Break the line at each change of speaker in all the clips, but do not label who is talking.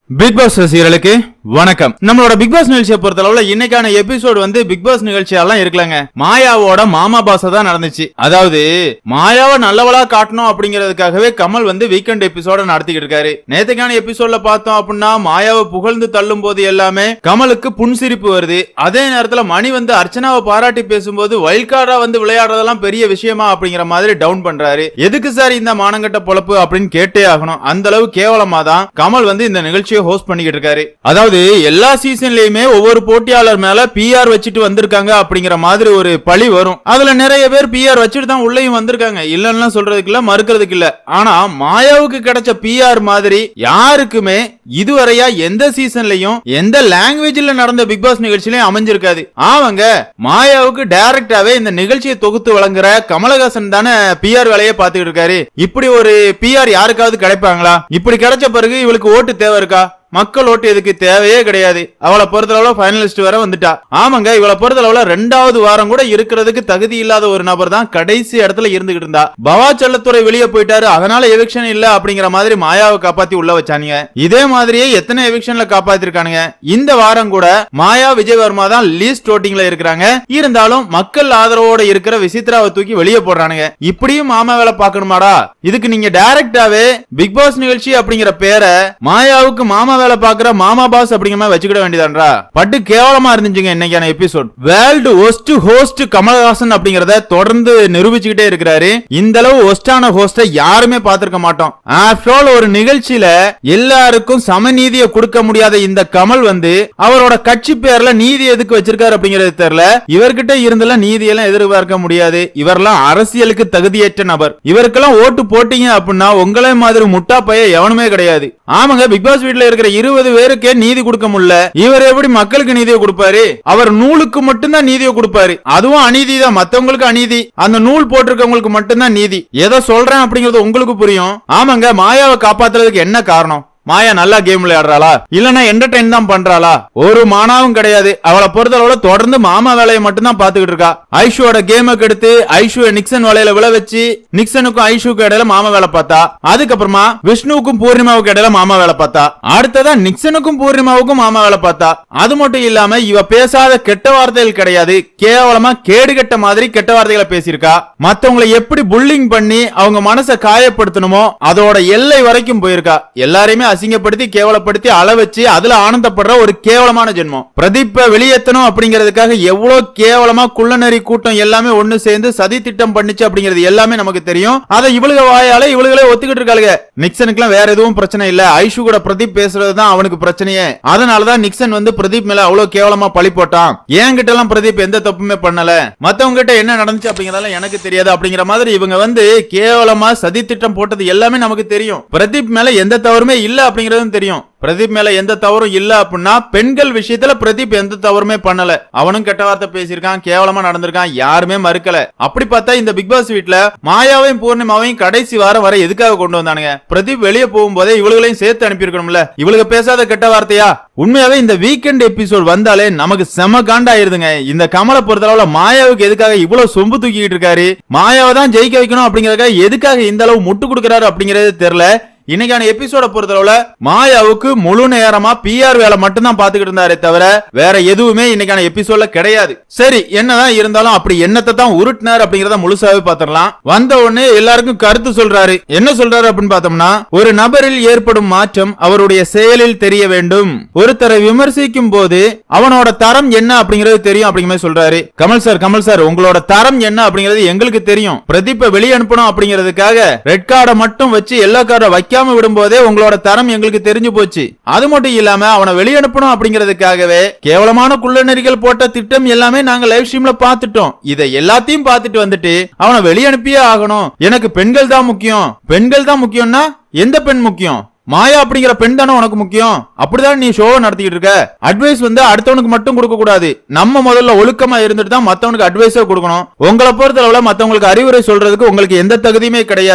Big pass ரசிகர்களுக்கு வணக்கம். நம்மளோட பிக் பாஸ் நிகழ்ச்சியை பொறுத்தளவுல இன்னைக்கான எபிசோட் வந்து பிக் பாஸ் நிகழ்ச்சியெல்லாம் இருக்கலங்க. மாயாவோட மாமா பாச தான் நடந்துச்சு. அதாவது மாயாவை நல்லவளா காட்டணும் அப்படிங்கிறதுக்காகவே கமல் வந்து வீக்கெண்ட் எபிசோட நடத்திக்கிட்டு இருக்காரு. நேத்துக்கான எபிசோட்ல பார்த்தோம் அப்படின்னா மாயாவை புகழ்ந்து தள்ளும் போது எல்லாமே கமலுக்கு புன்சிரிப்பு வருது. அதே நேரத்துல மணி வந்து அர்ச்சனாவை பாராட்டி பேசும்போது வைல்ட் கார்டா வந்து விளையாடுறதெல்லாம் பெரிய விஷயமா அப்படிங்கிற மாதிரி டவுன் பண்றாரு. எதுக்கு சார் இந்த மானங்கட்ட பொழப்பு அப்படின்னு கேட்டே ஆகணும். அந்த அளவு கேவலமா தான் கமல் வந்து இந்த நிகழ்ச்சி ஹோஸ்ட் பண்ணிக்கிட்டு இருக்காரு. அதாவது எல்லா சீசன்லயுமே ஒவ்வொரு போட்டியாளர் மேல பிஆர் வச்சிட்டு வந்திருக்காங்க அப்படிங்கிற மாதிரி ஒரு பழி வரும். அதுல நிறைய பேர் பிஆர் வச்சிட்டு தான் உள்ளேயும் வந்திருக்காங்க. இல்லன்னா சொல்றதுக்கு இல்ல, மறுக்கிறதுக்கு இல்ல. ஆனா மாயாவுக்கு கிடைச்ச பிஆர் மாதிரி யாருக்குமே இதுவரையா எந்த சீசன்லயும் எந்த லாங்குவேஜ்ல நடந்த பிக் பாஸ் நிகழ்ச்சியிலும் அமைஞ்சிருக்காது. அவங்க மாயாவுக்கு டைரக்டாவே இந்த நிகழ்ச்சியை தொகுத்து வழங்குற கமலஹாசன் தானே பிஆர் வேலையை பார்த்துக்கிட்டு இருக்காரு. இப்படி ஒரு பிஆர் யாருக்காவது கிடைப்பாங்களா? இப்படி கிடைச்ச பிறகு இவளுக்கு ஓட்டு தேவை இருக்கா? மக்கள் ஓட்டு எதுக்கு தேவையே கிடையாது. அவளை பொறுத்தளவுல ஃபைனலிஸ்ட் வர வந்துட்டா. ஆமாங்க, இவளை பொறுத்தளவுல 2வது வாரம் கூட இருக்கிறதுக்கு தகுதி இல்லாத ஒரு நபர் தான் கடைசி இடத்துல இருந்துகிட்டு இருந்தா. பவா செல்லத்துறை வெளியே போயிட்டாரு, அதனால எவிக்ஷன் இல்ல அப்படிங்கிற மாதிரி மாயாவை காப்பாத்தி உள்ள வச்சானுங்க. இதே மாதிரியே எத்தனை எவிக்ஷன்ல காப்பாத்திருக்கானுங்க. இந்த வாரம் கூட மாயா விஜயவர்மா தான் லீஸ்ட் ஓட்டிங்ல இருக்கிறாங்க. இருந்தாலும் மக்கள் ஆதரவோட இருக்கிற விசித்ராவை தூக்கி வெளியே போடுறானுங்க. இப்படியும் மாமா வேலை பார்க்கணுமாடா? இதுக்கு நீங்க டைரக்டாவே பிக் பாஸ் நிகழ்ச்சி அப்படிங்கிற பேரை மாயாவுக்கு மாமா வேலை பாக்குற மாமா பாஸ் அப்படிங்கிற மாதிரி வச்சுக்கிட வேண்டியதான்றா. பட்டு கேவலமா இருந்துச்சுங்க இன்னைக்கான episode. World worst host Kamal Haasan அப்படிங்கறத தொடர்ந்து நிரூபிச்சுக்கிட்டே இருக்கிறாரு. இந்த அளவு ஒஸ்டான ஹோஸ்ட யாருமே பார்த்திருக்க மாட்டோம். ஆஃப்டர் ஆல் ஒரு நிகழ்ச்சியில எல்லாருக்கும் சமநீதியை கொடுக்க முடியாத இந்த கமல் வந்து அவரோட கட்சி பேர்ல நீதி எதுக்கு வச்சிருக்காரு அப்படிங்கிறது தெரியல. இவர்கிட்ட இருந்தெல்லாம் நீதியெல்லாம் எதிர்பார்க்க முடியாது. இவரெல்லாம் அரசியலுக்கு தகுதியற்ற நபர். இவருக்கெல்லாம் ஓட்டு போட்டீங்க அப்படின்னா உங்களே மாதிரி முட்டா பைய எவனுமே கிடையாது. ஆமாங்க, பிக் பாஸ் வீட்ல இருக்கிற 20 பேருக்கே நீதி கொடுக்க முடியல. இவர் எப்படி மக்களுக்கு நீதியை கொடுப்பாரு? அவர் நூலுக்கு மட்டும்தான் நீதியை கொடுப்பாரு. அதுவும் அநீதி தான். மத்தவங்களுக்கு அநீதி, அந்த நூல் போட்டிருக்கவங்களுக்கு மட்டும்தான் நீதி. எதை சொல்றேன் அப்படிங்கிறது உங்களுக்கு புரியும். ஆமாங்க, மாயாவை காப்பாத்துறதுக்கு என்ன காரணம்? மாயா நல்லா கேம் விளையாடுறாளா? இல்லனா என்டர்டெயின் தான் பண்றாளா? ஒரு மானாவும் கிடையாது. அவளை பொறுத்தளவுல தொடர்ந்து மாமா வேலையை மட்டும் தான் பாத்துக்கிட்டு இருக்கா. ஐஷுவோட கேமை கெடுத்து ஐஷுவை நிக்சன் வலையில விழ வச்சு நிக்சனுக்கும் ஐஷுக்கும் இடையில மாமா வேலை பார்த்தா. அதுக்கப்புறமா விஷ்ணுவுக்கும் பூர்ணிமாவுக்கு இடையில மாமா வேலை பார்த்தா. அடுத்ததா நிக்சனுக்கும் பூர்ணிமாவுக்கும் மாமா வேலை பார்த்தா. அது மட்டும் இல்லாம இவ பேசாத கெட்ட வார்த்தைகள் கிடையாது. கேவலமா கேடுகட்ட மாதிரி கெட்ட வார்த்தைகளை பேசியிருக்கா. மத்தவங்களை எப்படி புல்லிங் பண்ணி அவங்க மனசை காயப்படுத்தணுமோ அதோட எல்லை வரைக்கும் போயிருக்கா. எல்லாரையுமே அசிங்கப்படுத்தி கேவலப்படுத்தி அள வச்சு அதுல ஆனந்தப்படுற ஒரு கேவலமான ஜென்மம். பிரதீப்ப வெளியேற்றணும் அப்படிங்கிறதுக்காக எவ்வளவு கேவலமா குள்ளநரி கூட்டம் எல்லாமே ஒண்ணு சேர்ந்து சதி திட்டம் பண்ணிச்சு அப்படிங்கிறது எல்லாமே நமக்கு தெரியும். அதை இவளுக வாயால இவளுகளே ஒத்துக்கிட்டு இருக்காளுங்க. நிக்சனுக்குலாம் வேற எதுவும் பிரச்சனை இல்ல. ஐஷு கூட பிரதீப் பேசுறதுதான் அவனுக்கு பிரச்சனையே. அதனாலதான் நிக்சன் வந்து பிரதீப் மேல அவ்வளவு கேவலமா பழி போட்டான். என்கிட்ட எல்லாம் பிரதீப் எந்த தப்புமே பண்ணல, மத்தவங்க கிட்ட என்ன நடந்துச்சு அப்படிங்கறதெல்லாம் எனக்கு தெரியாது அப்படிங்கிற மாதிரி இவங்க வந்து கேவலமா சதி திட்டம் போட்டது எல்லாமே நமக்கு தெரியும். பிரதீப் மேல எந்த தவறுமே இல்ல அப்படிங்கறதும் தெரியும். பிரதீப் மேல எந்த தவறும் இல்ல அப்படின்னா பெண்கள் விஷயத்துல பிரதீப் எந்த தவறுமே பண்ணல. அவனும் கெட்ட வார்த்தை பேசியிருக்கான், கேவலமா நடந்திருக்கான், யாருமே மறுக்கல. அப்படி பார்த்தா இந்த பிக் பாஸ் வீட்ல மாயாவையும் பூர்ணிமாவையும் கடைசி வாரம் வர எதுக்காக கொண்டு வந்தானுங்க? பிரதீப் வெளியே போகும்போதே இவளுகளையும் சேர்த்து அனுப்பி இருக்கணும்ல. இவளுக்கு பேசாத கெட்ட வார்த்தையா? உண்மையாவே இந்த வீக்கெண்ட் எபிசோட் வந்தாலே நமக்கு செம காண்டாயிருதுங்க. இந்த கமலை பொறுத்தளவுல மாயாவுக்கு எதுக்காக இவ்வளவு சொம்பு தூக்கிட்டு இருக்காரு? மாயாவை தான் ஜெயிக்க வைக்கணும் அப்படிங்கறதுக்காக எதுக்காக இந்த அளவு முட்டு கொடுக்கிறாரு அப்படிங்கறது தெரியல. இன்னைக்கான எபிசோட பொறுத்தளவுல மாயாவுக்கு முழு நேரமா பிஆர் வேலை மட்டும் தான் பாத்துக்கிட்டு இருந்தாரே தவிர வேற எதுவுமே இன்னைக்கான எபிசோட்ல கிடையாது. சரி, என்னதான் இருந்தாலும் அப்படி என்னத்தை தான் உருட்டினார் அப்படிங்கறத முழுசாவே பாத்திரலாம். வந்த உடனே எல்லாருக்கும் கருத்து சொல்றாரு. என்ன சொல்றாரு அப்படின்னு பார்த்தோம்னா, ஒரு நபரில் ஏற்படும் மாற்றம் அவருடைய செயலில் தெரிய வேண்டும். ஒருத்தரை விமர்சிக்கும் போது அவனோட தரம் என்ன அப்படிங்கறது தெரியும் அப்படிங்கிற சொல்றாரு. கமல் சார் உங்களோட தரம் என்ன அப்படிங்கறது எங்களுக்கு தெரியும். பிரதீப்பை வெளியே அனுப்பணும் அப்படிங்கிறதுக்காக ரெட் கார்டை மட்டும் வச்சு எல்லா கார்டை வைக்க விடும்போதே உங்களோட தரம் எங்களுக்கு தெரிஞ்சு போச்சு. அது மட்டும் இல்லாம அவனை வெளியனுப்பணும் அப்படிங்கிறதுக்காகவே கேவலமான குள்ளநெறிகள் போட்ட திட்டம் எல்லாமே நாங்க லைவ் ஸ்ட்ரீம்ல பாத்துட்டோம். இதை எல்லாத்தையும் பாத்துட்டு வந்துட்டு அவனை வெளியனுப்பியே ஆகணும், எனக்கு பெண்கள் தான் முக்கியம். பெண்கள் தான் முக்கியம்னா எந்த பெண் முக்கியம்? மாயா அப்படிங்கிற பெண் தானே உனக்கு முக்கியம். அப்படிதான் நீ ஷோ நடத்திக்கிட்டு இருக்க. அட்வைஸ் வந்து அடுத்தவனுக்கு மட்டும் கொடுக்க கூடாது. நம்ம முதல்ல ஒழுக்கமா இருந்துட்டு தான் மத்தவனுக்கு அட்வைஸே கொடுக்கணும். உங்களை பொறுத்தளவுல மத்தவங்களுக்கு அறிவுரை சொல்றதுக்கு உங்களுக்கு எந்த தகுதியுமே கிடையாது.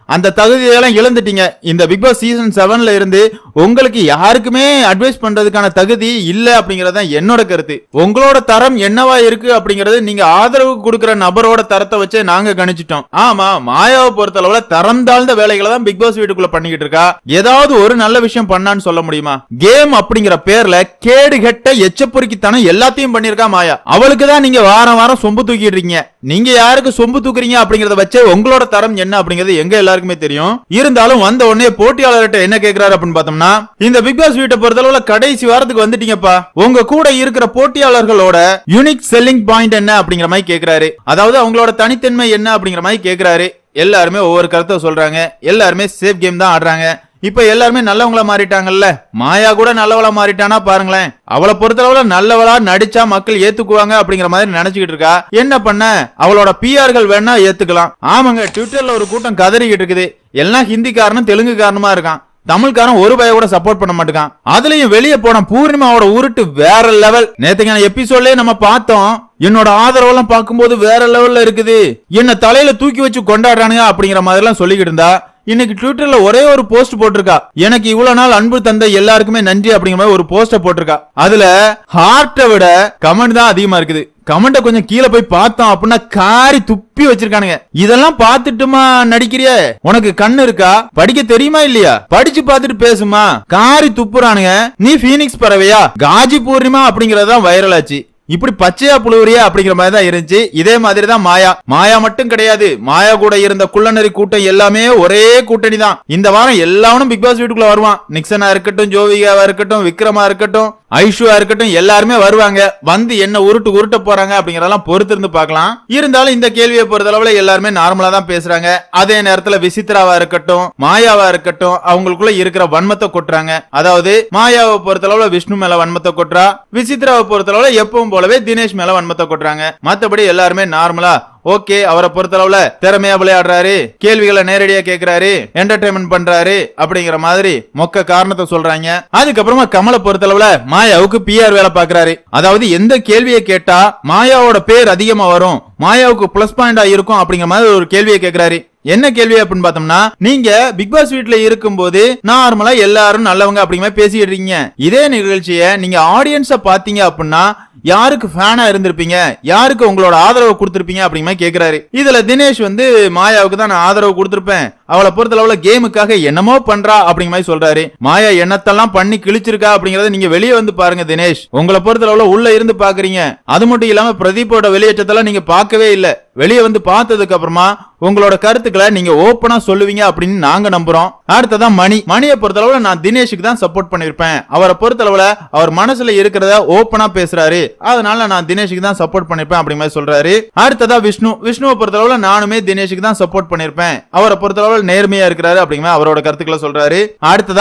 அந்த தகுதியெல்லாம் இழந்துட்டீங்க. இந்த பிக் பாஸ் சீசன் 7ல இருந்து உங்களுக்கு யாருக்குமே அட்வைஸ் பண்றதுக்கான தகுதி இல்ல அப்படிங்கறது என்னோட கருத்து. உங்களோட தரம் என்னவா இருக்கு அப்படிங்கறது நீங்க ஆதரவு கொடுக்கிற நபரோட தரத்தை வச்சு நாங்க கணிச்சிட்டோம். ஆமா, மாயாவை பொறுத்தளவுல தரம் தாழ்ந்த வேலைகளை தான் பிக் பாஸ் வீட்டுக்குள்ள பண்ணிக்கிட்டு இருக்கா. ஏதாவது ஒரு நல்ல விஷயம் பண்ணான்னு சொல்ல முடியுமா? கேம் அப்படிங்கிற பேர்ல கேடு கெட்ட எச்சப்பொறுக்கித்தனம் எல்லாத்தையும் பண்ணிருக்கா மாயா. அவளுக்கு தான் நீங்க வாரம் வாரம் சொம்பு தூக்கிடுறீங்க. நீங்க யாருக்கு சொம்பு தூக்குறீங்க அப்படிங்கறத வச்சு உங்களோட தரம் என்ன அப்படிங்கிறது எங்க எல்லாருக்குமே தெரியும். இருந்தாலும் வந்த உடனே போட்டியாளர்கிட்ட என்ன கேக்குறாரு அப்படின்னு பார்த்தோம்னா, இந்த பிக் பாஸ் வீட்டை பொறுத்தளவுல கடைசி வாரத்துக்கு வந்துட்டீங்கப்பா, உங்க கூட இருக்கிற போட்டியாளர்களோட யூனிக் செல்லிங் பாயிண்ட் என்ன அப்படிங்கிற மாதிரி கேக்குறாரு. அதாவது அவங்களோட தனித்தன்மை என்ன அப்படிங்கிற மாதிரி கேக்குறாரு. எல்லாருமே ஒவ்வொரு கருத்தை சொல்றாங்க. எல்லாருமே சேஃப் கேம் தான் ஆடுறாங்க. இப்ப எல்லாருமே நல்லவங்களா மாறிட்டாங்கல்ல. மாயா கூட நல்லவளா மாறிட்டானா பாருங்களேன். அவளை பொறுத்தளவுல நல்லவளா நடிச்சா மக்கள் ஏத்துக்குவாங்க அப்படிங்கிற மாதிரி நினைச்சுக்கிட்டு இருக்கா. என்ன பண்ண, அவளோட பிஆர்கள் வேணா ஏத்துக்கலாம். ஆமாங்க, ட்விட்டர்ல ஒரு கூட்டம் கதறிக்கிட்டு இருக்குது. எல்லாம் ஹிந்திக்காரனும் தெலுங்குக்காரனுமா இருக்கான். தமிழ்காரன் ஒரு பய கூட சப்போர்ட் பண்ண மாட்டான். அதுலயும் வெளியே போன பூர்ணிமாவோட உருட்டு வேற லெவல். நேத்துக்கான எபிசோட்லயே நம்ம பார்த்தோம். என்னோட ஆதரவெல்லாம் பார்க்கும்போது வேற லெவல்ல இருக்குது. என்ன தலையில தூக்கி வச்சு கொண்டாடுறானுங்க அப்படிங்கிற மாதிரி எல்லாம் சொல்லிக்கிட்டு இருந்தா. இன்னைக்கு ட்விட்டர்ல ஒரே ஒரு போஸ்ட் போட்டிருக்கா. எனக்கு இவ்வளவு நாள் அன்பு தந்த எல்லாருக்குமே நன்றி அப்படிங்கிற மாதிரி ஒரு போஸ்ட போட்டிருக்கா. அதுல ஹார்ட்டை விட கமெண்ட் தான் அதிகமா இருக்குது. கமெண்ட கொஞ்சம் கீழே போய் பார்த்தோம் அப்படின்னா காரி துப்பி வச்சிருக்கானுங்க. இதெல்லாம் பார்த்துட்டுமா நடிக்கிறிய? உனக்கு கண்ணு இருக்கா? படிக்க தெரியுமா இல்லையா? படிச்சு பார்த்துட்டு பேசுமா? காரி துப்புறானுங்க. நீ பீனிக்ஸ் பறவையா? காஜி பூர்ணிமா அப்படிங்கறதுதான் வைரல் ஆச்சு. இப்படி பச்சையா புழுவரியா அப்படிங்கிற மாதிரி தான் இருந்துச்சு. இதே மாதிரி தான் மாயா மட்டும் கிடையாது. மாயா கூட இருந்த குள்ளநரி கூட்டம் எல்லாமே ஒரே கூட்டணி தான். இந்த வாரம் எல்லாரும் பிக் பாஸ் வீட்டுக்குள்ள வருவான். நிக்சனா இருக்கட்டும், ஜோவிகாவா இருக்கட்டும், விக்ரமா இருக்கட்டும், ஐஷுவா இருக்கட்டும், எல்லாருமே வருவாங்க. வந்து என்ன உருட்ட போறாங்க அப்படிங்கறதெல்லாம் பொறுத்து இருந்து பார்க்கலாம். இருந்தாலும் இந்த கேள்வியை பொறுத்தளவுல எல்லாருமே நார்மலா தான் பேசுறாங்க. அதே நேரத்துல விசித்ராவா இருக்கட்டும், மாயாவா இருக்கட்டும், அவங்களுக்குள்ள இருக்கிற வன்மத்தை கொட்டுறாங்க. அதாவது மாயாவை பொறுத்தளவுல விஷ்ணு மேல வன்மத்தை கொட்டுறா. விசித்ராவை பொறுத்தளவுல எப்பவும் போலவே தினேஷ் மேல வன்மத்தை கொட்டுறாங்க. மத்தபடி எல்லாருமே நார்மலா ஓகே, அவரை பொறுத்தளவுல திறமையா விளையாடுறாரு, கேள்விகளை நேரடியா கேட்கிறாரு, என்டர்டைன்மெண்ட் பண்றாரு அப்படிங்கிற மாதிரி மொக்க காரணத்தை சொல்றாங்க. அதுக்கப்புறமா கமலை பொறுத்தளவுல மாயாவுக்கு பிஆர் வேலை பாக்குறாரு. அதாவது எந்த கேள்வியை கேட்டா மாயாவோட பேர் அதிகமா வரும், மாயாவுக்கு பிளஸ் பாயிண்டா இருக்கும் அப்படிங்கிற மாதிரி ஒரு கேள்வியை கேட்கிறாரு. என்ன கேள்வி அப்படின்னு பார்த்தோம்னா, நீங்க பிக் பாஸ் வீட்ல இருக்கும்போது நார்மலா எல்லாரும் நல்லவங்க அப்படிங்கிற பேசிட்டு இருக்கீங்க. இதே நிகழ்ச்சியை நீங்க ஆடியன்ஸா பாத்தீங்க அப்படின்னா யாருக்கு ஃபேனா இருந்திருப்பீங்க, யாருக்கு உங்களோட ஆதரவு கொடுத்திருப்பீங்க அப்படிங்கிற கேக்குறாரு. இதுல தினேஷ் வந்து மாயாவுக்கு தான் நான் ஆதரவு கொடுத்திருப்பேன், அவளை பொறுத்தளவுல கேமுக்காக என்னமோ பண்றா அப்படிங்கிற மாதிரி சொல்றாரு. மாயா என்னத்தெல்லாம் பண்ணி கிழிச்சிருக்கா அப்படிங்கறத நீங்க வெளியே வந்து பாருங்க தினேஷ். உங்களை பொறுத்தளவுல உள்ள இருந்து பாக்குறீங்க. அது மட்டும் இல்லாம பிரதீப்போட வெளியேற்றத்தெல்லாம் நீங்க பார்க்கவே இல்ல. வெளியே வந்து பார்த்ததுக்கு அப்புறமா உங்களோட கருத்துக்களை நீங்க ஓப்பனா சொல்லுவீங்க அப்படின்னு நாங்க நம்புறோம். அடுத்ததான் மணியை பொறுத்தளவுல நான் தினேஷுக்கு தான் சப்போர்ட் பண்ணிருப்பேன். அவரை பொறுத்தளவுல அவர் மனசுல இருக்கிறத ஓப்பனா பேசுறாரு, அதனால நான் தினேஷுக்கு தான் சப்போர்ட் பண்ணிருப்பேன் அப்படிங்கிற மாதிரி சொல்றாரு. அடுத்ததா விஷ்ணுவை பொறுத்தளவுல நானுமே தினேஷுக்கு தான் சப்போர்ட் பண்ணிருப்பேன், அவரை பொறுத்தளவுல நேர்மையா இருக்கிறாரு அப்படிங்கிற அவரோட கருத்துக்களை சொல்றாரு. அடுத்ததா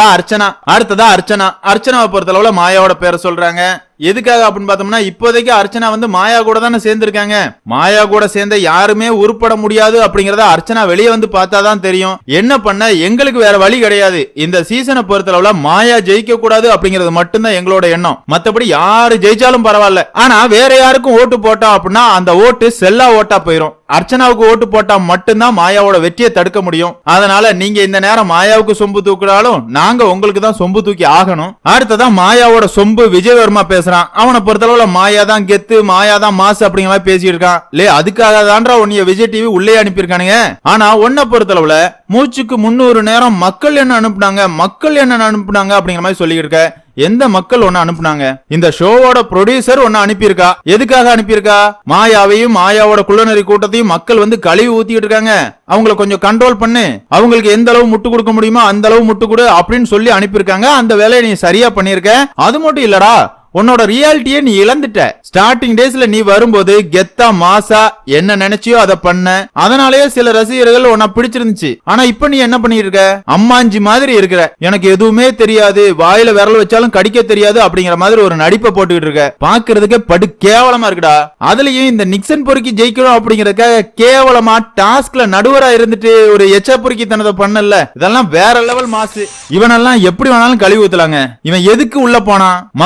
அர்ச்சனாவை பொறுத்தளவுல மாயாவோட பேரை சொல்றாங்க. எதுக்காக அப்படின்னு பார்த்தோம்னா, இப்போதைக்கு அர்ச்சனா வந்து மாயா கூட தானே சேர்ந்திருக்காங்க. மாயா கூட சேர்ந்த யாருமே உருப்பட முடியாது அப்படிங்கறத அர்ச்சனா வெளியே வந்து பார்த்தாதான் தெரியும். என்ன பண்ண, எங்களுக்கு வேற வழி கிடையாது. இந்த சீசனை பொறுத்தளவுல மாயா ஜெயிக்க கூடாது அப்படிங்கிறது மட்டும்தான் எங்களோட எண்ணம். மத்தபடி யாரு ஜெயிச்சாலும் பரவாயில்ல. ஆனா வேற யாருக்கும் ஓட்டு போட்டோம் அப்படின்னா அந்த ஓட்டு செல்லா ஓட்டா போயிரும். அர்ச்சனாவுக்கு ஓட்டு போட்டா மட்டும்தான் மாயாவோட வெற்றியை தடுக்க முடியும். அதனால நீங்க இந்த நேரம் மாயாவுக்கு சொம்பு தூக்கினாலும் நாங்க உங்களுக்கு தான் சொம்பு தூக்கி ஆகணும். அடுத்ததான் மாயாவோட சொம்பு விஜயவர்மா பேசுறான். அவனை பொறுத்தளவுல மாயா தான் கெத்து, மாயா தான் மாசு அப்படிங்கிற மாதிரி பேசிட்டு இருக்கான். அதுக்காக தான்றா உன்னைய விஜய் டிவி உள்ளே அனுப்பியிருக்கானுங்க. ஆனா உன்னை பொறுத்தளவுல மூச்சுக்கு 300 நேரம் மக்கள் என்ன அனுப்புனாங்க அப்படிங்கிற மாதிரி சொல்லிட்டு இருக்க. எந்த மக்கள் ஒன்னு அனுப்புனாங்க? இந்த ஷோவோட ப்ரொடியூசர் ஒன்னு அனுப்பியிருக்கா. எதுக்காக அனுப்பியிருக்கா? மாயாவையும் மாயாவோட குள்ளநரி கூட்டத்தையும் மக்கள் வந்து கழுவி ஊத்திட்டு இருக்காங்க, அவங்களை கொஞ்சம் கண்ட்ரோல் பண்ணு, அவங்களுக்கு எந்த அளவு முட்டு கொடுக்க முடியுமோ அந்த அளவு முட்டு கொடு அப்படின்னு சொல்லி அனுப்பியிருக்காங்க. அந்த வேலையை நீ சரியா பண்ணிருக்க. அது மட்டும் இல்லடா, உன்னோட ரியாலிட்டியை நீ இழந்துட்ட. ஸ்டார்டிங் டேஸ்ல நீ வரும்போது கெத்தா மாசா என்ன நினைச்சியோ அதை பண்ண, அதனாலேயே சில ரசிகர்கள் உன்னை பிடிச்சிருந்துச்சு. ஆனா இப்ப நீ என்ன பண்ணிட்டு இருக்க? அம்மாஞ்சி மாதிரி இருக்கிற. எனக்கு எதுவுமே தெரியாது, வாயில விரல் வச்சாலும் கடிக்க தெரியாது அப்படிங்கிற மாதிரி ஒரு நடிப்பை போட்டுக்கிட்டு இருக்க. பாக்குறதுக்கு படு கேவலமா இருக்குடா. அதுலயும் இந்த நிக்சன் பொறுக்கி ஜெயிக்கணும் அப்படிங்கறதுக்காக கேவலமா டாஸ்க்ல நடுவரா இருந்துட்டு ஒரு எச்ச பொறுக்கி தனதை பண்ணல. இதெல்லாம் வேற லெவல் மாசு. இவனெல்லாம் எப்படி வேணாலும் கழுவி ஊத்தலாங்க. இவன் எதுக்கு உள்ள போனா? மக்களோட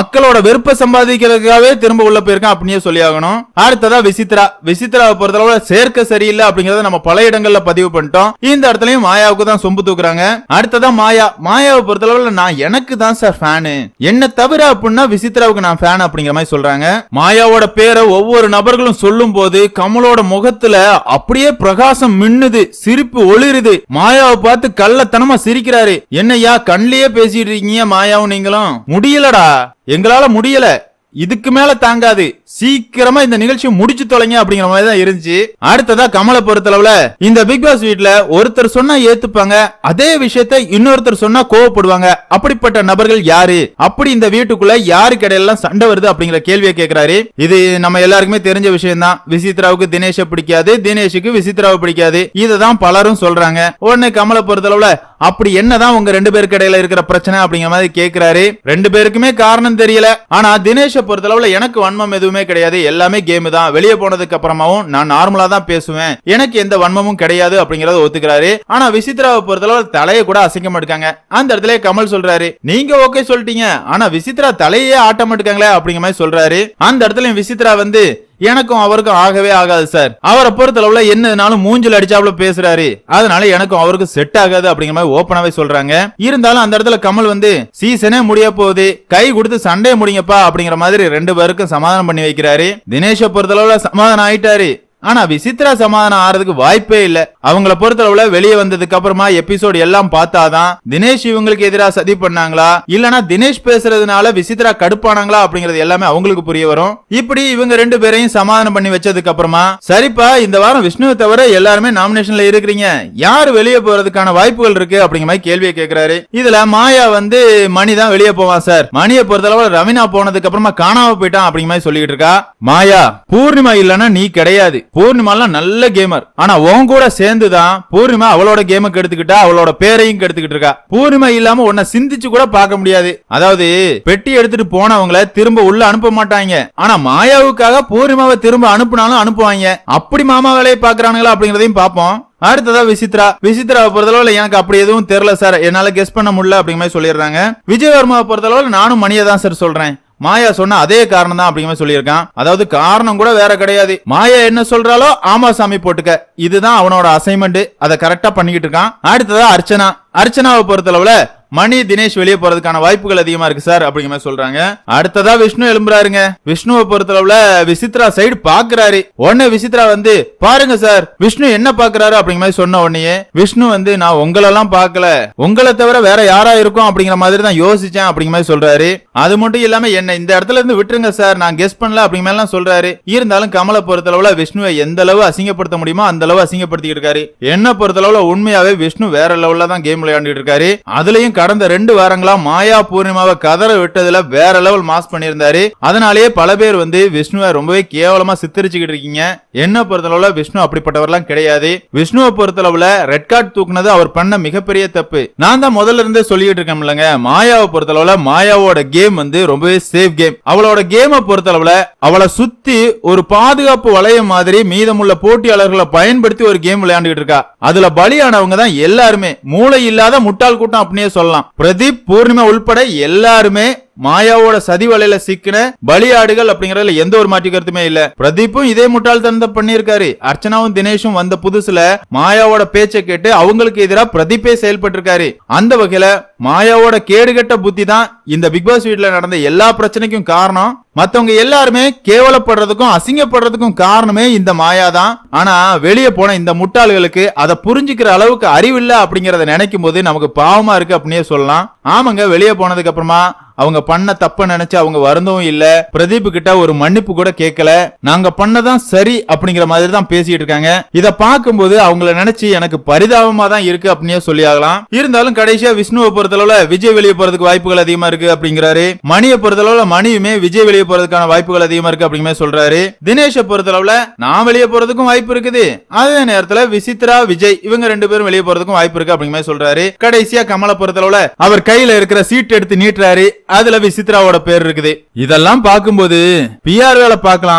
வெறுப்ப சம்பாதிக்கிறதுக்காகவே திரும்ப உள்ள போயிருக்கான் அப்படியே சொல்லி ஆகணும். அடுத்ததா விசித்ராவை பொறுத்தளவுல சேர்க்க சரியில்லை அப்படிங்கறத நம்ம பல இடங்கள்ல பதிவு பண்ணிட்டோம். இந்த இடத்துலயும் மாயாவுக்கு தான் சொம்பு தூக்குறாங்க. அடுத்ததா மாயாவை பொறுத்தளவுல நான் எனக்கு தான் சார் ஃபேனு, என்ன தவிர அப்படின்னா விசித்ராவுக்கு நான் ஃபேன் அப்படிங்கிற மாதிரி சொல்றாங்க. மாயாவோட பேரை ஒவ்வொரு நபர்களும் சொல்லும் போது கமலோட முகத்துல அப்படியே பிரகாசம் மின்னுது, சிரிப்பு ஒளிருது. மாயாவை பார்த்து கள்ளத்தனமா சிரிக்கிறாரு. என்னையா கண்ணிலேயே பேசிட்டு இருக்கீங்க மாயாவும் நீங்களும்? முடியலடா, எங்களால முடியல, இதுக்கு மேல தாங்காது, சீக்கிரமா இந்த நிகழ்ச்சி முடிச்சு தொலைங்க அப்படிங்கிற மாதிரி தான் இருந்துச்சு. அடுத்ததா கமலை பொறுத்தளவுல இந்த பிக் பாஸ் வீட்ல ஒருத்தர் சொன்னா ஏத்துப்பாங்க, அதே விஷயத்தை இன்னொருத்தர் சொன்னா கோவப்படுவாங்க. அப்படிப்பட்ட நபர்கள் யாரு? அப்படி இந்த வீட்டுக்குள்ள யாருக்கு இடையில சண்டை வருது அப்படிங்கிற கேள்வியை கேட்கிறாரு. இது நம்ம எல்லாருக்குமே தெரிஞ்ச விஷயம் தான். விசித்ராவுக்கு தினேஷை பிடிக்காது, தினேஷுக்கு விசித்ராவை பிடிக்காது. இததான் பலரும் சொல்றாங்க. உடனே கமலை பொறுத்தளவுல அப்படி என்னதான் உங்க ரெண்டு பேருக்கு இடையில இருக்கிற பிரச்சனை அப்படிங்கிற மாதிரி கேட்கிறாரு. ரெண்டு பேருக்குமே காரணம் தெரியல. ஆனா தினேஷை பொறுத்தளவுல எனக்கு வன்மம் எதுவுமே கிடையாது, எல்லாமே கேம் தான். வெளியே போனதுக்கு அப்புறமாவும் நான் நார்மலா தான் பேசுவேன், எனக்கு எந்த வன்மமும் கிடையாது அப்படிங்கறத ஒத்துக்கிறாரு. ஆனா விசித்ராவை பொறுத்தளவு தலையை கூட அசைக்க மாட்டாங்க. அந்த இடத்துல கமல் சொல்றாரு, நீங்க ஓகே சொல்லிட்டீங்க, ஆனா விசித்ரா தலையே ஆட்ட மாட்டாங்களே அப்படிங்கிற மாதிரி சொல்றாரு. அந்த இடத்துல விசித்ரா வந்து எனக்கும் அவருக்கும் ஆகவே ஆகாது சார், அவரை பொறுத்தளவுல என்னனாலும் மூஞ்சில் அடிச்சாப்புல பேசுறாரு, அதனால எனக்கும் அவருக்கும் செட் ஆகாது அப்படிங்கிற மாதிரி ஓப்பனாவே சொல்றாங்க. இருந்தாலும் அந்த இடத்துல கமல் வந்து சீசனே முடிய போகுது, கை கொடுத்து சண்டையை முடிங்கப்பா அப்படிங்கிற மாதிரி ரெண்டு பேருக்கும் சமாதானம் பண்ணி வைக்கிறாரு. தினேஷை பொறுத்தளவுல சமாதானம் ஆயிட்டாரு. ஆனா விசித்ரா சமாதானம் ஆறதுக்கு வாய்ப்பே இல்ல. அவங்கள பொறுத்தளவுல வெளியே வந்ததுக்கு அப்புறமா எபிசோட் எல்லாம் பார்த்தாதான் தினேஷ் இவங்களுக்கு எதிராக சதி பண்ணாங்களா, இல்லனா தினேஷ் பேசுறதுனால விசித்ரா கடுப்பானாங்களா அப்படிங்கறது எல்லாமே அவங்களுக்கு புரிய வரும். இப்படி இவங்க ரெண்டு பேரையும் சமாதானம் பண்ணி வச்சதுக்கு அப்புறமா சரிப்பா இந்த வாரம் விஷ்ணுவை தவிர எல்லாருமே நாமினேஷன்ல இருக்கிறீங்க, யாரு வெளியே போறதுக்கான வாய்ப்புகள் இருக்கு அப்படிங்கிற மாதிரி கேள்வியை கேட்கிறாரு. இதுல மாயா வந்து மணி தான் வெளியே போவான் சார், மணியை பொறுத்தளவுல ரவினா போனதுக்கு அப்புறமா காணாம போயிட்டான் அப்படிங்கிற மாதிரி சொல்லிட்டு இருக்கா. மாயா பூர்ணிமா இல்லனா நீ கிடையாது, பூர்ணிமாலாம் நல்ல கேமர், ஆனா உன் கூட சேர்ந்துதான் பூர்ணிமா அவளோட கேம கெடுத்துக்கிட்டா, அவளோட பேரையும் கெடுத்துக்கிட்டு இருக்கா. பூர்ணிமா இல்லாம உன்னை சிந்திச்சு கூட பார்க்க முடியாது. அதாவது பெட்டி எடுத்துட்டு போனவங்களை திரும்ப உள்ள அனுப்ப மாட்டாங்க, ஆனா மாயாவுக்காக பூர்ணிமாவை திரும்ப அனுப்புனாலும் அனுப்புவாங்க. அப்படி மாமா வேலையை பாக்குறானுங்களா அப்படிங்கறதையும் பார்ப்போம். அடுத்ததா விசித்ராவை பொறுத்தளவுல எனக்கு அப்படி எதுவும் தெரியல சார், என்னால கெஸ் பண்ண முடியல அப்படிங்கிற மாதிரி சொல்லிடுறாங்க. விஜயவர்மாவை பொறுத்தளவுல நானும் மணியை தான் சார் சொல்றேன், மாயா சொன்ன அதே காரணம் தான் அப்படிங்கிற சொல்லியிருக்கான். அதாவது காரணம் கூட வேற கிடையாது, மாயா என்ன சொல்றாலோ ஆமா சாமி போட்டுக்க, இதுதான் அவனோட அசைன்மெண்ட், அதை கரெக்டா பண்ணிக்கிட்டு இருக்கான். அடுத்ததா அர்ச்சனாவை பொறுத்தளவுல மணி தினேஷ் வெளியே போறதுக்கான வாய்ப்புகள் அதிகமா இருக்கு சார் அப்படிங்கிற மாதிரி சொல்றாங்க. அடுத்ததா விஷ்ணு எழும்புறாருங்க. விஷ்ணுவை பொறுத்தளவுல விசித்ரா சைடு பாக்குறாரு. உடனே விசித்ரா வந்து பாருங்க சார் விஷ்ணு என்ன பாக்குறாரு அப்படிங்கிற மாதிரி சொன்ன உடனே விஷ்ணு வந்து நான் உங்களெல்லாம் பாக்கல, உங்களை தவிர வேற யாரா இருக்கும் அப்படிங்கிற மாதிரி தான் யோசிச்சேன் அப்படிங்கிற மாதிரி சொல்றாரு. அது மட்டும் இல்லாம என்ன இந்த இடத்துல இருந்து விட்டுருங்க சார், நான் கெஸ் பண்ணல அப்படிங்கிற மாதிரி சொல்றாரு. இருந்தாலும் கமலை பொறுத்தளவுல விஷ்ணுவை எந்த அளவு அசிங்கப்படுத்த முடியுமோ அந்த அளவு அசிங்கப்படுத்திட்டு இருக்காரு. என்ன பொறுத்தளவுல உண்மையாவே விஷ்ணு வேற லெவல்ல தான் கேம் விளையாண்டுட்டு இருக்காரு. அதுலயும் கடந்த 2 வாரங்களா மாயா பூர்ணிமாவை கதற விட்டதுல வேற லெவல் மாஸ் பண்ணியிருந்தாரு. அதனாலேயே பல பேர் வந்து விஷ்ணுவை ரொம்பவே கேவலமா சித்தரிச்சுக்கிட்டு இருக்கீங்க. என்ன பொறுத்தளவுல விஷ்ணு அப்படிப்பட்டவர்லாம் கிடையாது. விஷ்ணுவை பொறுத்தளவுல ரெட் கார்டு தூக்குனது அவர் பண்ண மிகப்பெரிய தப்பு. நான் தான் முதல்ல இருந்தே சொல்லிட்டு இருக்கேன்லங்க, மாயாவை பொறுத்தளவுல மாயாவோட கேம் வந்து ரொம்பவே சேஃப் கேம். அவளோட கேமை பொறுத்தளவுல அவளை சுத்தி ஒரு பாதுகாப்பு வளையம் மாதிரி மீதமுள்ள போட்டியாளர்களை பயன்படுத்தி ஒரு கேம் விளையாண்டுட்டு இருக்கா. அதுல பலியானவங்க தான் எல்லாருமே மூளை இல்லாத முட்டாள் கூட்டம் அப்படியே சொல்லலாம். பிரதீப் பூர்ணிமா உள்பட எல்லாருமே மாயாவோட சதி வலையில சிக்கின பலியாடுகள் அப்படிங்கறதுல எந்த ஒரு மாற்று கருத்துமே இல்ல. பிரதீப்பும் இதே முட்டாள்தனம் பண்ணிருக்காரு. அர்ச்சனாவும் தினேஷும் வந்த புதுசுல மாயாவோட பேச்சை கேட்டு அவங்களுக்கு எதிராக பிரதீப்பே செயல்பட்டு இருக்காரு. அந்த வகையில மாயாவோட கேடுகட்ட புத்தி தான் இந்த பிக் பாஸ் வீட்ல நடந்த எல்லா பிரச்சனைக்கும் காரணம். மத்தவங்க எல்லாருமே கேவலப்படுறதுக்கும் அசிங்கப்படுறதுக்கும் காரணமே இந்த மாயா தான். ஆனா வெளியே போன இந்த முட்டாள்களுக்கு அதை புரிஞ்சுக்கிற அளவுக்கு அறிவில்லை அப்படிங்கறத நினைக்கும் போது நமக்கு பாவமா இருக்கு அப்படின்னே சொல்லலாம். ஆமாங்க, வெளியே போனதுக்கு அப்புறமா அவங்க பண்ண தப்ப நினைச்சு அவங்க வருந்தவும் இல்ல, பிரதீப் கிட்ட ஒரு மன்னிப்பு கூட கேட்கல, நாங்க பண்ணதான் சரி அப்படிங்கிற மாதிரி தான் பேசிட்டு இருக்காங்க. இத பார்க்கும்போது அவங்கள நினைச்சு எனக்கு பரிதாபமா தான் இருக்கு அப்படின்னே சொல்லி ஆகலாம். இருந்தாலும் கடைசியா விஷ்ணுவை பொறுத்தளவுல விஜய் வெளியே போறதுக்கு வாய்ப்புகள் அதிகமா இருக்கு அப்படிங்கிறாரு. மணியை பொறுத்தளவுல மணியுமே விஜய் வெளியே போறதுக்கான வாய்ப்புகள் அதிகமா இருக்கு அப்படிங்கிற சொல்றாரு. தினேஷை பொறுத்தளவுல நான் வெளியே போறதுக்கும் வாய்ப்பு இருக்குது, அதே நேரத்துல விசித்ரா விஜய் இவங்க ரெண்டு பேரும் வெளியே போறதுக்கும் வாய்ப்பு இருக்கு அப்படிங்கிற சொல்றாரு. கடைசியா கமலை பொறுத்தளவுல அவர் கையில இருக்கிற சீட் எடுத்து நீட்டுறாரு, அதுல விசித்ராவோட பேர் இருக்குது. இதெல்லாம் பார்க்கும்போது பிஆர் வேலை பார்க்கலாம்,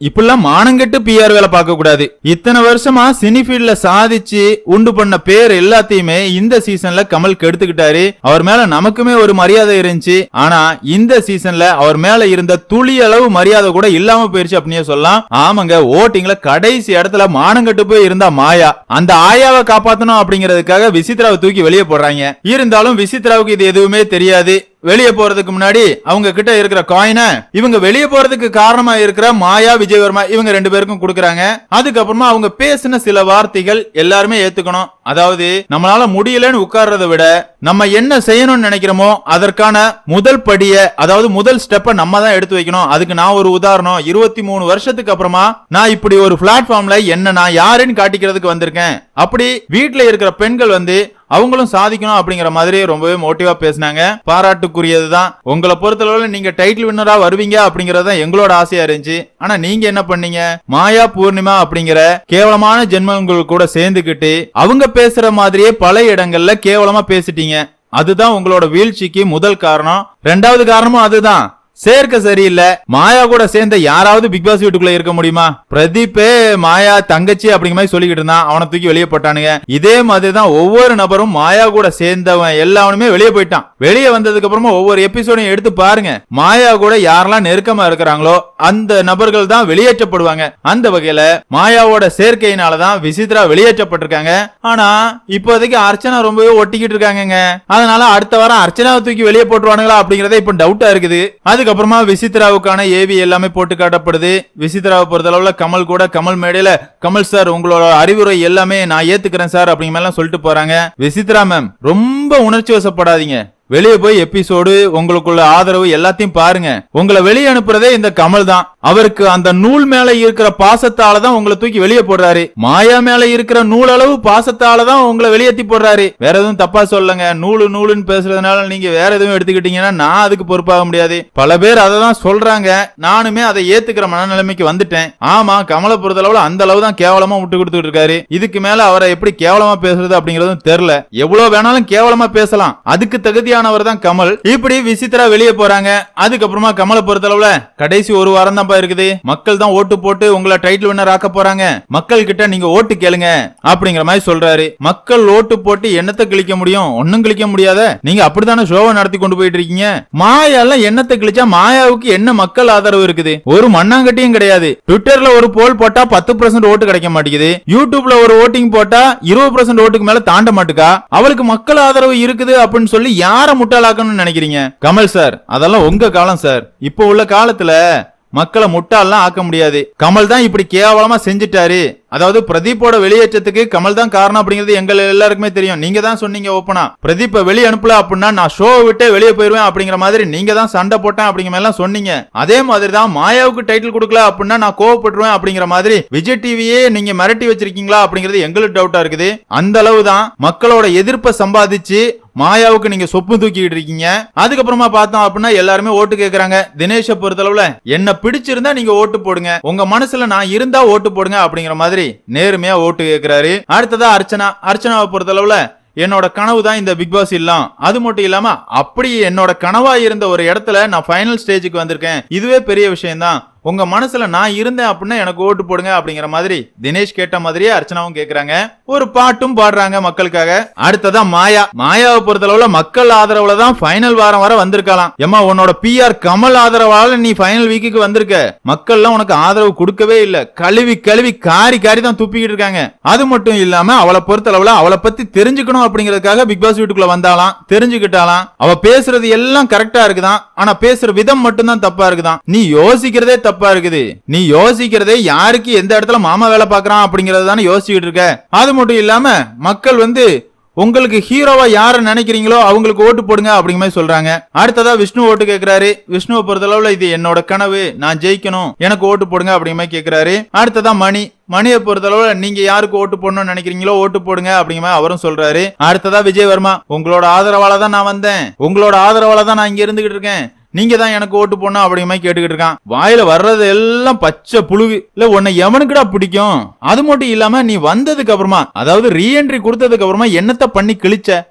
இப்பெல்லாம் மானங்கெட்டு பிஆர் வேலை பார்க்க கூடாது. இத்தனை வருஷமா சினி ஃபீல்ட்ல சாதிச்சு உண்டு பண்ண பேர் எல்லாத்தையுமே இந்த சீசன்ல கமல் கெடுத்துக்கிட்டாரு. அவர் மேல நமக்குமே ஒரு மரியாதை இருந்துச்சு. ஆனா இந்த சீசன்ல அவர் மேல இருந்த துளி அளவு மரியாதை கூட இல்லாம போயிருச்சு அப்படின்னு சொல்லலாம். ஆமாங்க, ஓட்டிங்ல கடைசி இடத்துல மானங்கெட்டு போய் இருந்தா மாயா. அந்த ஆயாவை காப்பாத்தணும் அப்படிங்கிறதுக்காக விசித்ராவை தூக்கி வெளியே போடுறாங்க. இருந்தாலும் விசித்ராவுக்கு இது எதுவுமே தெரியாது. வெளியே போறதுக்கு முன்னாடி அவங்க கிட்ட இருக்கிற காயினை இவங்க வெளியே போறதுக்கு காரணமா இருக்கிற மாயா, விஜயவர்மா இவங்க 2 பேருக்கும் கொடுக்கறாங்க. அதுக்கப்புறமா அவங்க பேசின சில வார்த்தைகள் எல்லாருமே ஏத்துக்கணும். அதாவது நம்மளால முடியலன்னு உட்கார்றதை விட நம்ம என்ன செய்யணும்னு நினைக்கிறோமோ அதற்கான முதல் படிய, அதாவது முதல் ஸ்டெப்பை நம்ம தான் எடுத்து வைக்கணும். அதுக்கு நான் ஒரு உதாரணம். 23 வருஷத்துக்கு அப்புறமா நான் இப்படி ஒரு பிளாட்ஃபார்ம்ல என்ன நான் யாருன்னு காட்டிக்கிறதுக்கு வந்திருக்கேன். அப்படி வீட்டுல இருக்கிற பெண்கள் அவங்களும் சாதிக்கணும் அப்படிங்கிற மாதிரி ரொம்பவே மோட்டிவா பேசினாங்க. பாராட்டுக்குரியதுதான். உங்களை பொறுத்தளவுல நீங்க டைட்டில் வின்னரா வருவீங்க அப்படிங்கறது எங்களோட ஆசையா இருந்துச்சு. ஆனா நீங்க என்ன பண்ணீங்க? மாயா, பூர்ணிமா அப்படிங்கிற கேவலமான ஜென்மங்கள் கூட சேர்ந்துகிட்டு அவங்க பேசுற மாதிரியே பல இடங்கள்ல கேவலமா பேசிட்டீங்க. அதுதான் உங்களோட வீழ்ச்சிக்கு முதல் காரணம். 2வது காரணமும் அதுதான், சேர்க்க சரியில்லை. மாயா கூட சேர்ந்த யாராவது பிக் பாஸ் வீட்டுக்குள்ள இருக்க முடியுமா? பிரதீப்பே மாயா தங்கச்சி அப்படிங்கிற மாதிரி சொல்லிக்கிட்டு இருந்தான். அவனை தூக்கி வெளியே போட்டானுங்க. இதே மாதிரிதான் ஒவ்வொரு நபரும் மாயா கூட சேர்ந்தவன் எல்லாருமே வெளியே போயிட்டான். வெளியே வந்ததுக்கு அப்புறமா ஒவ்வொரு எபிசோடையும் எடுத்து பாருங்க. மாயா கூட யாரெல்லாம் நெருக்கமா இருக்கிறாங்களோ அந்த நபர்கள் தான் வெளியேற்றப்படுவாங்க. அந்த வகையில மாயாவோட சேர்க்கையினாலதான் விசித்ரா வெளியேற்றப்பட்டிருக்காங்க. ஆனா இப்போதைக்கு அர்ச்சனா ரொம்பவே ஒட்டிக்கிட்டு இருக்காங்க. அதனால அடுத்த வாரம் அர்ச்சனாவை தூக்கி வெளியே போட்டுருவானுங்களா அப்படிங்கறத இப்ப டவுட்டா இருக்குது. அதுக்கப்புறமா விசித்ராவுக்கான ஏவி எல்லாமே போட்டு காட்டப்படுது. விசித்ராவை பொறுத்தளவுல கமல் கூட கமல் மேடையில கமல் சார் உங்களோட அறிவுரை எல்லாமே நான் ஏத்துக்கிறேன் சார் அப்படிங்கிற சொல்லிட்டு போறாங்க. விசித்ரா மேம் ரொம்ப உணர்ச்சி வசப்படாதீங்க. வெளியே போய் எபிசோடு உங்களுக்குள்ள ஆதரவு எல்லாத்தையும் பாருங்க. உங்களை வெளியே அனுப்புறதே இந்த கமல் தான். அவருக்கு அந்த நூல் மேல இருக்கிற பாசத்தாலதான் உங்களை தூக்கி வெளியே போடுறாரு. மாயா மேல இருக்கிற நூல் அளவு பாசத்தாலதான் உங்களை வெளியேற்றி போடுறாரு. வேற எதுவும் தப்பா சொல்லுங்க. நூலுன்னு பேசுறதுனால நீங்க வேற எதுவும் எடுத்துக்கிட்டீங்கன்னா நான் அதுக்கு பொறுப்பாக முடியாது. பல பேர் அதை தான் சொல்றாங்க. நானுமே அதை ஏத்துக்கிற மனநிலைமைக்கு வந்துட்டேன். ஆமா, கமலை பொறுத்தளவுல அந்த அளவு தான் கேவலமா விட்டு கொடுத்துட்டு இருக்காரு. இதுக்கு மேல அவரை எப்படி கேவலமா பேசுறது அப்படிங்கறதும் தெரியல. எவ்வளவு வேணாலும் கேவலமா பேசலாம். அதுக்கு தகுதியான தான் கமல். இப்படி விசித்ரா வெளியே போறாங்க. அதுக்கப்புறமா கமலை பொறுத்தளவுல கடைசி ஒரு வாரம் தான் இருக்குது. மக்கள் தான் ஓட்டு போட்டு உங்களை டைட்டில் வின்னர் ஆக்க போறாங்க. மக்கள் கிட்ட நீங்க ஓட்டு கேளுங்க அப்படிங்கிற மாதிரி சொல்றாரு. மக்கள் ஓட்டு போட்டு என்னத்தை கிழிக்க முடியும்? ஒன்னும் கிழிக்க முடியாத. நீங்க அப்படித்தானே ஷோவை நடத்தி கொண்டு போயிட்டு இருக்கீங்க. மாயாலாம் என்னத்தை கிழிச்சா மாயாவுக்கு என்ன மக்கள் ஆதரவு இருக்குது? ஒரு மண்ணாங்கட்டியும் கிடையாது. ட்விட்டர்ல ஒரு போல் போட்டா 10% ஓட்டு கிடைக்க மாட்டேங்குது. யூடியூப்ல ஒரு ஓட்டிங் போட்டா 20% ஓட்டுக்கு மேல தாண்ட மாட்டுக்கா. அவளுக்கு மக்கள் ஆதரவு இருக்குது அப்படின்னு சொல்லி யார முட்டாளாக்கணும்னு நினைக்கிறீங்க? கமல் சார், அதெல்லாம் உங்க காலம் சார். இப்போ உள்ள காலத்துல மக்களை முட்டாள்லாம் ஆக்க முடியாது. கமல் தான் இப்படி கேவலமா செஞ்சிட்டாரு. அதாவது பிரதீப்போட வெளியேற்றத்துக்கு கமல் தான் காரணம் அப்படிங்கிறது எங்க எல்லாருக்குமே தெரியும். நீங்க தான் சொன்னீங்க ஓப்பனா, பிரதீப்பை வெளியே அனுப்பல அப்படின்னா நான் ஷோ விட்டே வெளியே போயிருவேன் அப்படிங்கிற மாதிரி நீங்க தான் சண்டை போட்டேன் அப்படிங்கிற மாதிரி சொன்னீங்க. அதே மாதிரி தான் மாயாவுக்கு டைட்டில் கொடுக்கல அப்படின்னா நான் கோவப்பட்டுருவேன் அப்படிங்கிற மாதிரி விஜய் டிவியே நீங்க மிரட்டி வச்சிருக்கீங்களா அப்படிங்கிறது எங்களுக்கு டவுட்டா இருக்குது. அந்த அளவு தான் மக்களோட எதிர்ப்பை சம்பாதிச்சு மாயாவுக்கு நீங்க சொப்பு தூக்கிட்டு இருக்கீங்க. அதுக்கப்புறமா பார்த்தோம் அப்படின்னா எல்லாருமே ஓட்டு கேக்குறாங்க. தினேஷை பொறுத்தளவுல என்ன பிடிச்சிருந்தா நீங்க ஓட்டு போடுங்க, உங்க மனசுல நான் இருந்தா ஓட்டு போடுங்க அப்படிங்கிற மாதிரி நேர்மையா ஓட்டு கேக்குறாரு. அடுத்ததா அர்ச்சனாவை பொறுத்தளவுல என்னோட கனவு தான் இந்த பிக் பாஸ் இல்லம். அது மட்டும் இல்லாம அப்படி என்னோட கனவா இருந்த ஒரு இடத்துல நான் ஃபைனல் ஸ்டேஜுக்கு வந்திருக்கேன். இதுவே பெரிய விஷயம் தான். உங்க மனசுல நான் இருந்தேன் அப்படின்னா எனக்கு ஓட்டு போடுங்க அப்படிங்கிற மாதிரி தினேஷ் கேட்ட மாதிரியே அர்ச்சனாவும் கேக்குறாங்க. ஒரு பாட்டும் பாடுறாங்க மக்களுக்காக. அடுத்ததான் மாயாவை பொறுத்தளவுல மக்கள் ஆதரவுல தான் ஃபைனல் வாரம் வர வந்திருக்கலாம். ஏமா உன்னோட பிஆர் கமல் ஆதரவால நீ ஃபைனல் வீக்குக்கு வந்திருக்க. மக்கள்லாம் உனக்கு ஆதரவு கொடுக்கவே இல்ல. கழுவி காரி தான் துப்பிக்கிட்டு இருக்காங்க. அது மட்டும் இல்லாம அவளை பொறுத்தளவுல அவளை பத்தி தெரிஞ்சுக்கணும் அப்படிங்கிறதுக்காக பிக் பாஸ் வீட்டுக்குள்ள வந்தாலாம், தெரிஞ்சுக்கிட்டாலாம். அவ பேசுறது எல்லாம் கரெக்டா இருக்குதான். ஆனா பேசுற விதம் மட்டும் தான் தப்பா இருக்குதான். நீ யோசிக்கிறதே தப்பா இருக்குது. நீ யோசிக்கிறதே யாருக்கு எந்த இடத்துல மாமா வேலை பாக்குறான் அப்படிங்கறது தானே யோசிச்சுட்டு இருக்க. அது மட்டும் இல்லாம மக்கள் உங்களுக்கு ஹீரோவா யார நினைக்கிறீங்களோ அவங்களுக்கு ஓட்டு போடுங்க அப்படிங்கிற மாதிரி சொல்றாங்க. அடுத்ததா விஷ்ணு ஓட்டு கேக்குறாரு. விஷ்ணுவை பொறுத்தளவுல இது என்னோட கனவு, நான் ஜெயிக்கணும், எனக்கு ஓட்டு போடுங்க அப்படிங்கிற மாதிரி கேக்குறாரு. அடுத்ததா மணியை பொறுத்தளவுல நீங்க யாருக்கு ஓட்டு போடணும்னு நினைக்கிறீங்களோ ஓட்டு போடுங்க அப்படிங்கிற மாதிரி அவரும் சொல்றாரு. அடுத்ததா விஜயவர்மா, உங்களோட ஆதரவால தான் நான் வந்தேன், உங்களோட ஆதரவால தான் நான் இங்க இருந்துகிட்டு இருக்கேன், நீங்க தான் எனக்கு ஓட்டு போடணும் அப்படிங்கிற மாதிரி கேட்டுக்கிட்டு இருக்கான். வாயில வர்றது எல்லாம் பச்சை புழுகு. இல்ல உன்னை எவனுக்குடா பிடிக்கும்? அது மட்டும் இல்லாம நீ வந்ததுக்கு அப்புறமா, அதாவது ரீஎன்ட்ரி கொடுத்ததுக்கு அப்புறமா என்னத்த பண்ணி கிழிச்ச?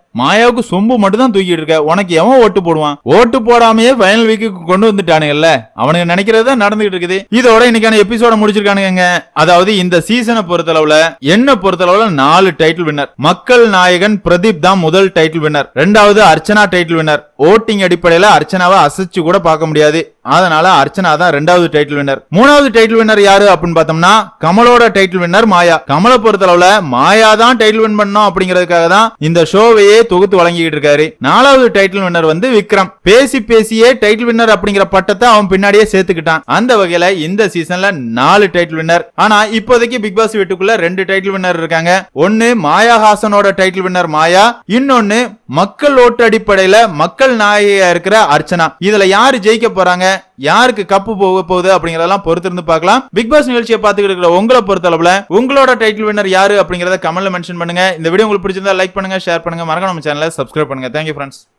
மாயாவுக்கு சொம்பு மட்டும் தான் தூக்கிட்டு இருக்க, உனக்கு எவன் ஓட்டு போடுவான்? ஓட்டு போடாமையே ஃபைனல் வீக்கு கொண்டு வந்துட்டானுங்கல்ல, அவனுக்கு நினைக்கிறதா நடந்துகிட்டு இருக்குது. இதோட இன்னைக்கான எபிசோட முடிச்சிருக்கானுங்க. அதாவது இந்த சீசனை பொறுத்தளவுல என்ன பொறுத்தளவுல 4 டைட்டில் வின்னர். மக்கள் நாயகன் பிரதீப் தான் முதல் டைட்டில் வின்னர். ரெண்டாவது அர்ச்சனா டைட்டில் வின்னர். ஓட்டிங் அடிப்படையில அர்ச்சனாவை அசைச்சு கூட பார்க்க முடியாது, அதனால அர்ச்சனா தான் ரெண்டாவது டைட்டில் வின்னர். மூணாவது டைட்டில் வின்னர் யாரு அப்படின்னு பார்த்தோம்னா கமலோட டைட்டில் வின்னர் மாயா. கமலை பொறுத்தளவுல மாயா தான் டைட்டில் வின் பண்ணணும் அப்படிங்கிறதுக்காக தான் இந்த ஷோவையே தொகுத்து வழங்கிட்டு இருக்காரு. நாலாவது டைட்டில் வின்னர் வந்து விக்ரம். பேசியே டைட்டில் வின்னர் அப்படிங்கிற பட்டத்தை அவன் பின்னாடியே சேர்த்துக்கிட்டான். அந்த வகையில இந்த சீசன்ல 4 டைட்டில் வின்னர். ஆனா இப்போதைக்கு பிக் பாஸ் வீட்டுக்குள்ள 2 டைட்டில் வின்னர் இருக்காங்க. ஒன்னு மாயா ஹாசனோட டைட்டில் வின்னர் மாயா, இன்னொன்னு மக்கள் ஓட்டு அடிப்படையில மக்கள் நாயகியா இருக்கிற அர்ச்சனா. இதுல யாரு ஜெயிக்க போறாங்க, யாருக்கு கப்பு போக போகுது அப்படிங்கறதெல்லாம் பொறுத்திருந்து பார்க்கலாம். பிக் பாஸ் நிகழ்ச்சியை பார்த்துக்கிட்டு இருக்கிற உங்களை பொறுத்தளவுல உங்களோட டைட்டில் வின்னர் யாரு அப்படிங்கறத கமெண்ட்ல மென்ஷன் பண்ணுங்க. இந்த வீடியோ உங்களுக்கு பிடிச்சிருந்தா லைக் பண்ணுங்க, ஷேர் பண்ணுங்க, மறக்காம நம்ம சேனலை சப்ஸ்கிரைப் பண்ணுங்க. Thank you friends.